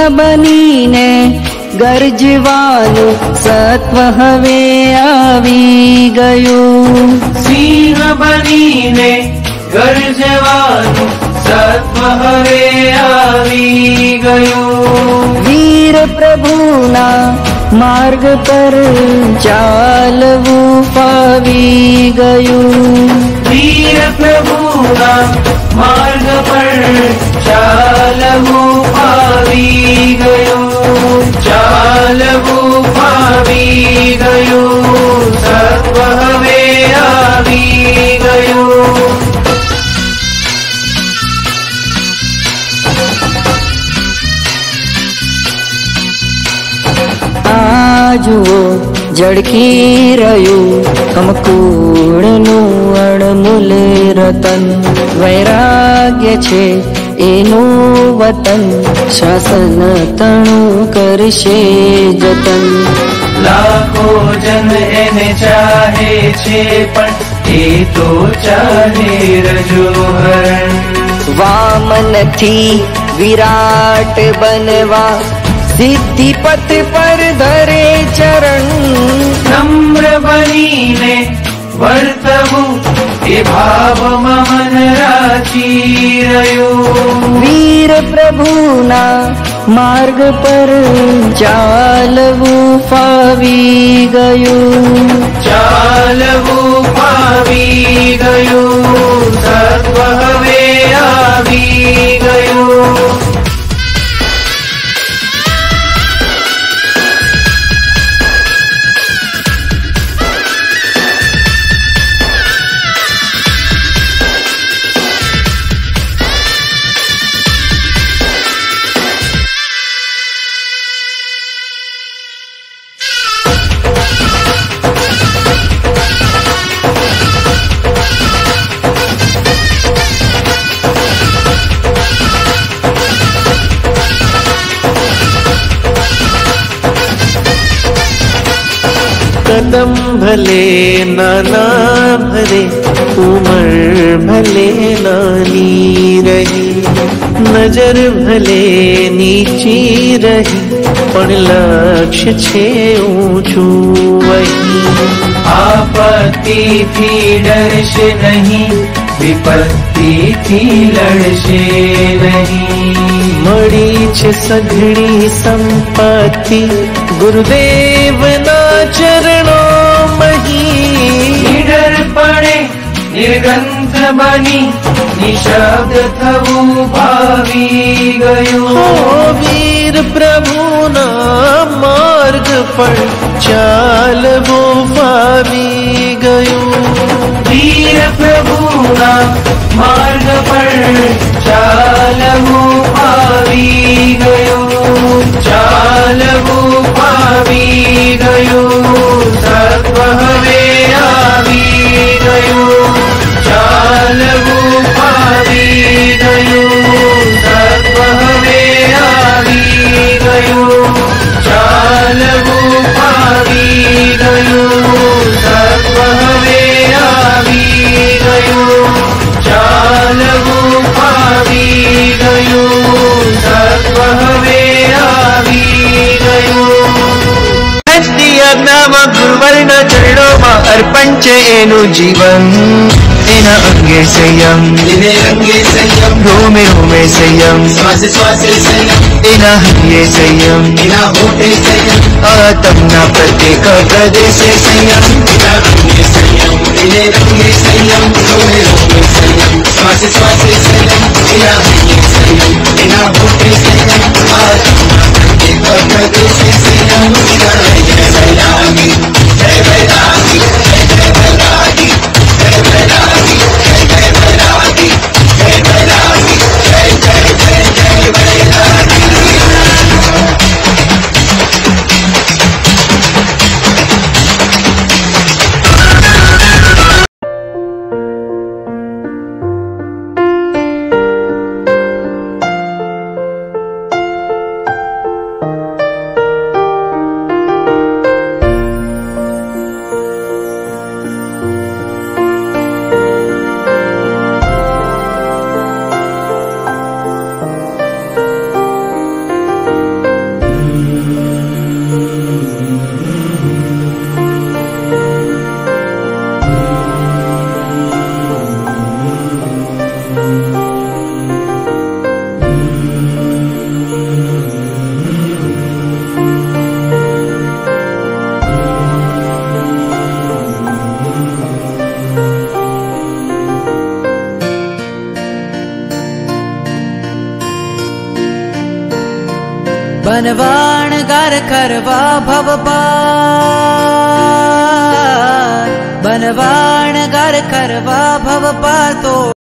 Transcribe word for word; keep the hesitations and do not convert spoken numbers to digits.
બનીને ગરજવાનું સત્વ હવે આવી ગયું. સિંહ બનીને ગરજવાનું સત્વ હવે આવી ગયું. વીર પ્રભુના માર્ગ પર ચાલવું ફાવી ગયું. વીર પ્રભુના માર્ગ પર ચાલવું ફાવી ગયું. ચાલવું ફાવી ગયું. સત્વ હવે આવી ગયું. આ જુઓ ઝળકી રહ્યું કમકુળનું અણમૂલ રતન. વૈરાગ્ય છે એનું વતન, શાસન તણું કરશે જતન. લાખો જન એને ચાહે છે પણ એ તો ચાહે રજોહરણ. વામનથી વિરાટ બનવા સિદ્ધિ પથ પર ધરે ચરણ. નમ્ર બનીને વર્તવું એ ભાવમાં મન રાચી રહ્યું. વીર પ્રભુના માર્ગ પર ચાલવું ફાવી ગયું. ચાલવું ફાવી ગયું. સત્વ હવે આવી ગયું. कदम भले नाना भरे उमर भले नानी रही. नजर भले નીચી રહી પણ લક્ષ્ય છે ઊંચું વહી. આપત્તિથી ડરશે નહીં, વિપત્તિથી લડશે નહીં. મળી છે સઘળી સંપત્તિ ગુરુદેવના ચરણો મહી. નિડરપણે નિર્ગંધ બની નિશબ્દ થવું ભાવી ગયું. હો વીર પ્રભુના માર્ગ પર ચાલવું ફાવી ગયું. વીર પ્રભુના માર્ગ પર ચાલવું ફાવી ગયું. ચાલવું ફાવી ગયું. સત્વ હવે આવી ગયું. ચાલવું ફાવી ગયું. સત્વ હવે આવી ગયું. ચાલવું ફાવી ગયું. સત્વ હવે આવી ગયું. ચાલવું ફાવી ગયું. સત્વ હવે આવી ગયું. આજ્ઞામાં ગુરુવરના ચરણોમાં અર્પણ છે એનું જીવન. એના અંગે સંયમ, એને અંગે સંયમ, રોમે રોમે સંયમ, શ્વાસે શ્વાસે સંયમ, એના હૈયે સંયમ, એના હોઠે સંયમ, આતમના પ્રત્યેક પ્રદેશે સંયમ. એના અંગે સંયમ, એને રંગે સંયમ, રોમે રોમે સંયમ, શ્વાસે શ્વાસે સંયમ, એના હૈયે સંયમ, એના હોઠે સંયમ, આત્મા પ્રત્યેક પ્રદેશે સંયમ. એના હૈયે સંયમ. જય વૈરાગી, જય જય વૈરાગી, જય વૈરાગી, જય જય વૈરાગી, જય વૈરાગી, જય જય જય જય વૈરાગી. बनवाण गार करवा भव पार, बनवाण गार करवा भव पार तो